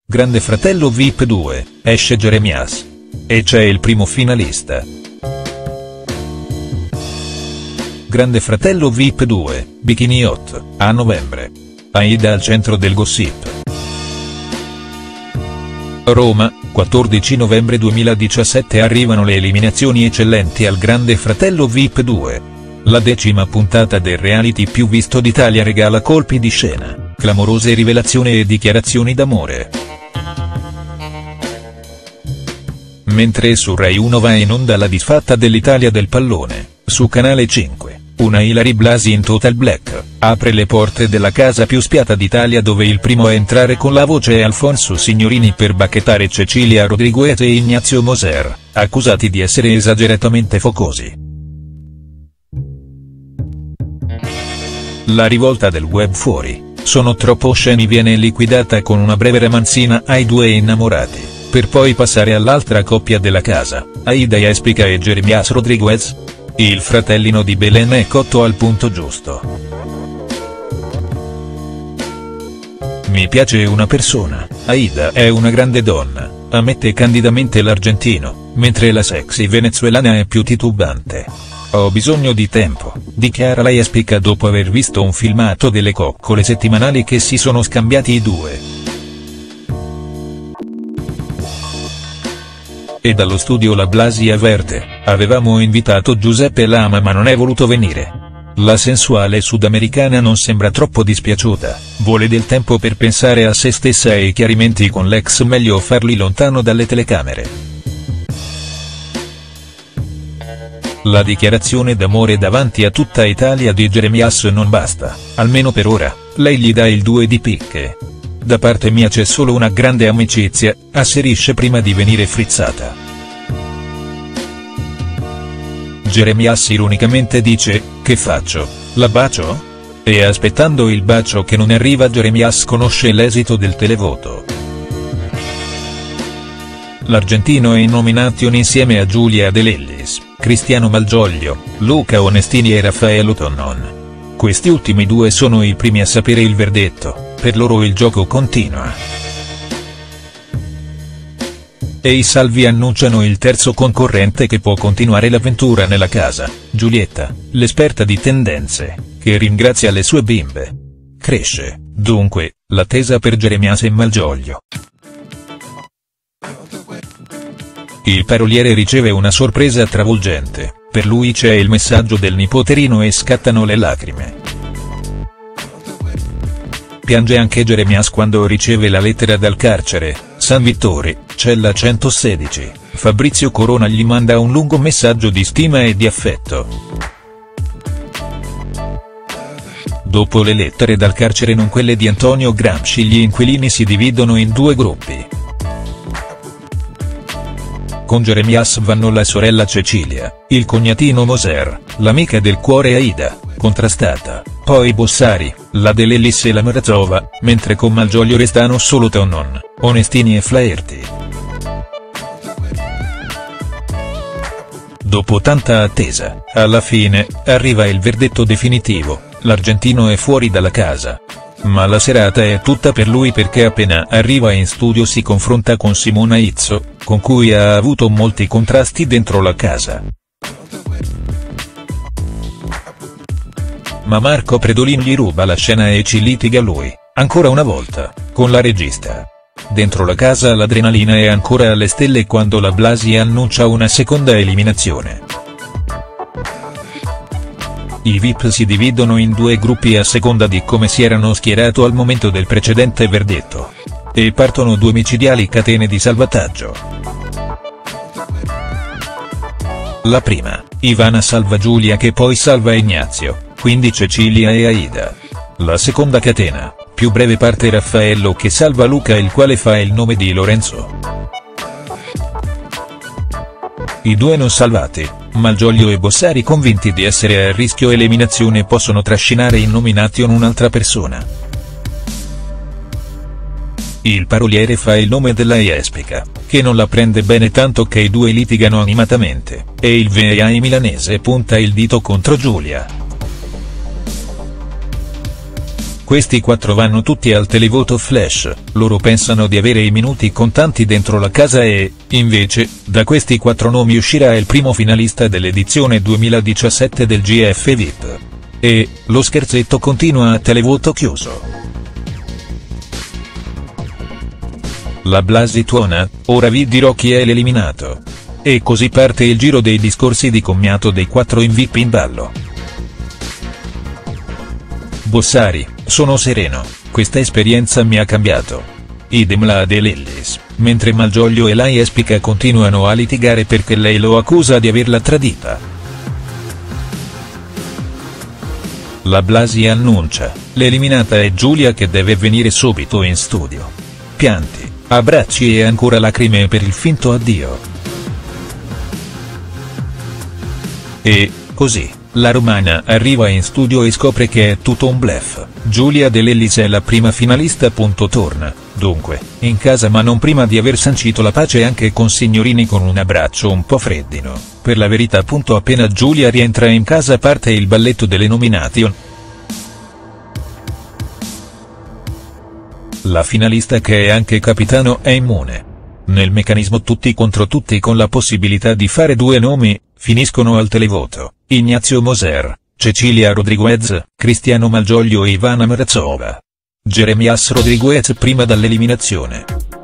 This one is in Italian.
Grande Fratello VIP 2, esce Jeremias. E c'è il primo finalista. Grande Fratello VIP 2, Bikini Hot, a novembre. Aida al centro del gossip. Roma, 14 novembre 2017 arrivano le eliminazioni eccellenti al Grande Fratello VIP 2. La 10ª puntata del reality più visto d'Italia regala colpi di scena, clamorose rivelazioni e dichiarazioni d'amore. Mentre su Rai 1 va in onda la disfatta dell'Italia del pallone, su Canale 5, una Ilary Blasi in Total Black, apre le porte della casa più spiata d'Italia, dove il primo a entrare con la voce è Alfonso Signorini per bacchettare Cecilia Rodriguez e Ignazio Moser, accusati di essere esageratamente focosi. La rivolta del web fuori, sono troppo osceni, viene liquidata con una breve ramanzina ai due innamorati, per poi passare all'altra coppia della casa, Aida Jespica e Jeremias Rodriguez. Il fratellino di Belen è cotto al punto giusto. Mi piace una persona, Aida è una grande donna, ammette candidamente l'argentino, mentre la sexy venezuelana è più titubante. Ho bisogno di tempo, dichiara la Jespica dopo aver visto un filmato delle coccole settimanali che si sono scambiati i due. E dallo studio la Blasi avverte: avevamo invitato Giuseppe Lama ma non è voluto venire. La sensuale sudamericana non sembra troppo dispiaciuta, vuole del tempo per pensare a se stessa e i chiarimenti con l'ex meglio farli lontano dalle telecamere. La dichiarazione d'amore davanti a tutta Italia di Jeremias non basta, almeno per ora, lei gli dà il 2 di picche. Da parte mia c'è solo una grande amicizia, asserisce prima di venire frizzata. Jeremias ironicamente dice: che faccio, la bacio? E aspettando il bacio che non arriva, Jeremias conosce l'esito del televoto. L'argentino è in nomination insieme a Giulia De Lellis, Cristiano Malgioglio, Luca Onestini e Raffaello Tonnon. Questi ultimi due sono i primi a sapere il verdetto, per loro il gioco continua. E i Salvi annunciano il terzo concorrente che può continuare l'avventura nella casa, Giulietta, l'esperta di tendenze, che ringrazia le sue bimbe. Cresce, dunque, l'attesa per Jeremias e Malgioglio. Il paroliere riceve una sorpresa travolgente, per lui c'è il messaggio del nipoterino e scattano le lacrime. Piange anche Jeremias quando riceve la lettera dal carcere, San Vittore, cella 116, Fabrizio Corona gli manda un lungo messaggio di stima e di affetto. Dopo le lettere dal carcere non quelle di Antonio Gramsci, gli inquilini si dividono in due gruppi. Con Jeremias vanno la sorella Cecilia, il cognatino Moser, l'amica del cuore Aida, contrastata, poi Bossari, la De Lellis e la Marazova, mentre con Malgioglio restano solo Tonnon, Onestini e Flaherty. Dopo tanta attesa, alla fine, arriva il verdetto definitivo: l'argentino è fuori dalla casa. Ma la serata è tutta per lui, perché appena arriva in studio si confronta con Simona Izzo, con cui ha avuto molti contrasti dentro la casa. Ma Marco Predolin gli ruba la scena e ci litiga lui, ancora una volta, con la regista. Dentro la casa l'adrenalina è ancora alle stelle quando la Blasi annuncia una seconda eliminazione. I VIP si dividono in due gruppi a seconda di come si erano schierato al momento del precedente verdetto. E partono due micidiali catene di salvataggio. La prima, Ivana salva Giulia che poi salva Ignazio, quindi Cecilia e Aida. La seconda catena, più breve, parte Raffaello che salva Luca, il quale fa il nome di Lorenzo. I due non salvati, Malgioglio e Bossari, convinti di essere a rischio eliminazione, possono trascinare in nomination un'altra persona. Il paroliere fa il nome della Jespica, che non la prende bene, tanto che i due litigano animatamente, e il VAI milanese punta il dito contro Giulia. Questi 4 vanno tutti al televoto flash, loro pensano di avere i minuti contanti dentro la casa e, invece, da questi 4 nomi uscirà il primo finalista dell'edizione 2017 del GF VIP. E, lo scherzetto continua a televoto chiuso. La Blasi tuona, ora vi dirò chi è l'eliminato. E così parte il giro dei discorsi di commiato dei 4 in VIP in ballo. Bossari, sono sereno, questa esperienza mi ha cambiato. Idem la De Lillis, mentre Malgioglio e Lai Espica continuano a litigare perché lei lo accusa di averla tradita. La Blasi annuncia, l'eliminata è Giulia che deve venire subito in studio. Pianti, abbracci e ancora lacrime per il finto addio. E, così, la romana arriva in studio e scopre che è tutto un bluff, Giulia De Lillis è la prima finalista. Torna, dunque, in casa ma non prima di aver sancito la pace anche con Signorini con un abbraccio un po' freddino, per la verità. Appena Giulia rientra in casa parte il balletto delle nomination. La finalista che è anche capitano è immune. Nel meccanismo tutti contro tutti con la possibilità di fare 2 nomi, finiscono al televoto, Ignazio Moser, Cecilia Rodriguez, Cristiano Malgioglio e Ivana Mrazova. Jeremias Rodriguez prima dall'eliminazione.